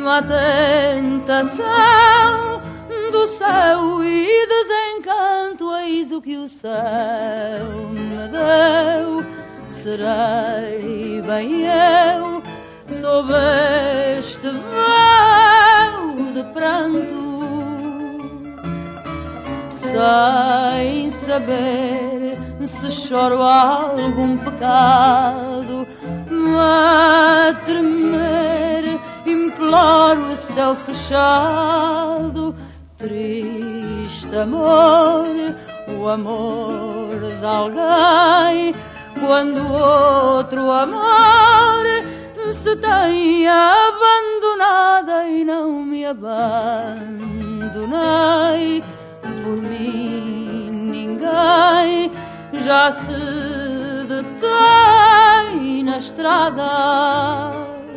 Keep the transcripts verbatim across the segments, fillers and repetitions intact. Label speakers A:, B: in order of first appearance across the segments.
A: a tentação do céu e desencanto, eis o que o céu me deu. Serei bem eu sob este véu de pranto, sem saber se choro algum pecado. A tremer imploro o céu fechado. Triste amor, o amor de alguém, quando outro amor se tem abandonada e não me abandonei. Por mim ninguém já se detém na estrada.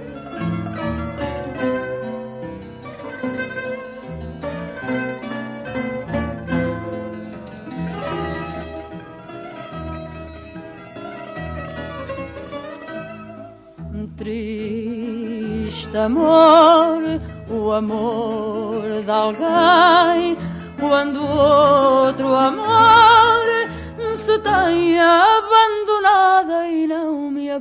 A: Triste amor, o amor de alguém, quando outro amor se tem abandonada e não me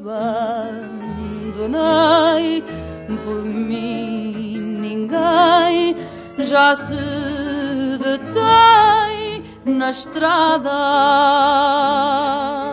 A: abandonei. Por mim ninguém já se detém na estrada.